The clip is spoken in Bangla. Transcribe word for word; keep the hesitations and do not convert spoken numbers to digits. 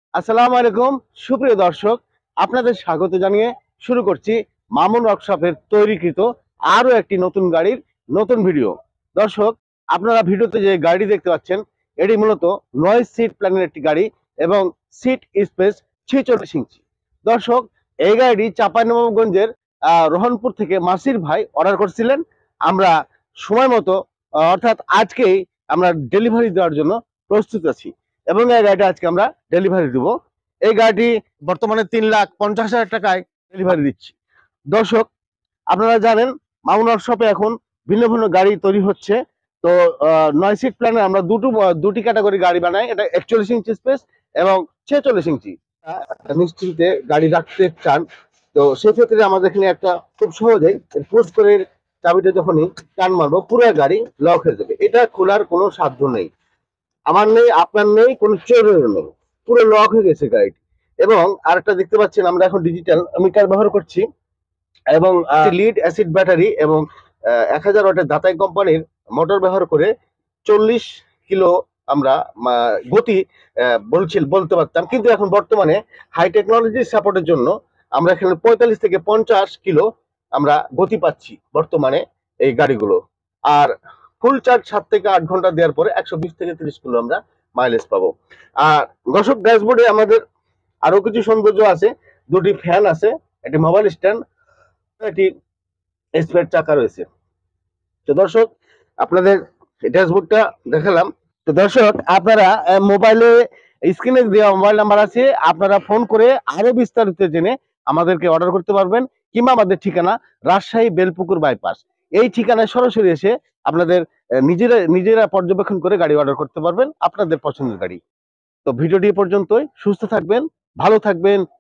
আসসালামু আলাইকুম সুপ্রিয় দর্শক, আপনাদের স্বাগত জানিয়ে শুরু করছি মামুন ওয়ার্কশপের তৈরিকৃত আরো একটি নতুন গাড়ির নতুন ভিডিও। দর্শক, আপনারা ভিডিওতে যে গাড়ি দেখতে পাচ্ছেন এটি মূলত নয় সিট প্ল্যানের একটি গাড়ি এবং সিট স্পেস ছেচল্লিশ ইঞ্চি। দর্শক, এই গাড়িটি চাঁপাইনবাবগঞ্জের আহ, রোহনপুর থেকে মাসির ভাই অর্ডার করছিলেন। আমরা সময় মতো আহ, অর্থাৎ আজকেই আমরা ডেলিভারি দেওয়ার জন্য প্রস্তুত আছি এবং এই গাড়িটা আজকে আমরা ডেলিভারি দিব। এই গাড়িটি বর্তমানে তিন লাখ পঞ্চাশ হাজার টাকায় ডেলিভারি দিচ্ছি। দর্শক, আপনারা জানেন মামুন ওয়ার্কশপে এখন ভিন্ন ভিন্ন গাড়ি তৈরি হচ্ছে। তো নয় সিট প্ল্যানে আমরা দুটো দুটি ক্যাটাগরি গাড়ি বানাই, এটা একচল্লিশ ইঞ্চি স্পেস এবং ছেচল্লিশ ইঞ্চি। নিশ্চিন্তে গাড়ি রাখতে চান তো সেক্ষেত্রে আমাদের এখানে একটা খুব সহজেই পোস্ট করে চাবিটা যখনই টান মারবো পুরো গাড়ি লক হয়ে যাবে। এটা খোলার কোনো সাধ্য নেই, আমার নেই, আপনার নেই, কোনো চোরের নেই, পুরো লক হয়ে গেছে গাড়িটি। এবং আরেকটা দেখতে পাচ্ছেন আমরা এখন ডিজিটাল মিটার ব্যবহার করছি এবং লিড অ্যাসিড ব্যাটারি এবং এক হাজার ওয়াটের দাতাই কোম্পানির মোটর ব্যবহার করে চল্লিশ কিলো আমরা আহ, গতি আহ, বলছিল বলতে পারতাম, কিন্তু এখন বর্তমানে হাই টেকনোলজির সাপোর্টের জন্য আমরা এখানে পঁয়তাল্লিশ থেকে পঞ্চাশ কিলো আমরা গতি পাচ্ছি বর্তমানে এই গাড়িগুলো। আর ফুল চার্জ সাত থেকে আট ঘন্টা দেওয়ার পরে একশো বিশ থেকে তিরিশ কিলো আমরা মাইলেজ পাবো। আর দর্শক, ড্যাশবোর্ডে আমাদের আরো কিছু সৌন্দর্য আছে, দুটি ফ্যান আছে, একটি মোবাইল স্ট্যান্ড, একটি স্পেয়ার চাকা রয়েছে। তো দর্শক, আপনাদের ড্যাশবোর্ডটা দেখালাম। তো দর্শক, আপনারা মোবাইলে স্ক্রিনে দেওয়া মোবাইল নাম্বার আছে, আপনারা ফোন করে আরো বিস্তারিত জেনে আমাদেরকে অর্ডার করতে পারবেন, কিংবা আমাদের ঠিকানা রাজশাহী বেলপুকুর বাইপাস। এই ঠিকানায় সরাসরি এসে আপনাদের আহ, নিজেরা নিজেরা পর্যবেক্ষণ করে গাড়ি অর্ডার করতে পারবেন আপনাদের পছন্দের গাড়ি। তো ভিডিওটি এ পর্যন্তই, সুস্থ থাকবেন, ভালো থাকবেন,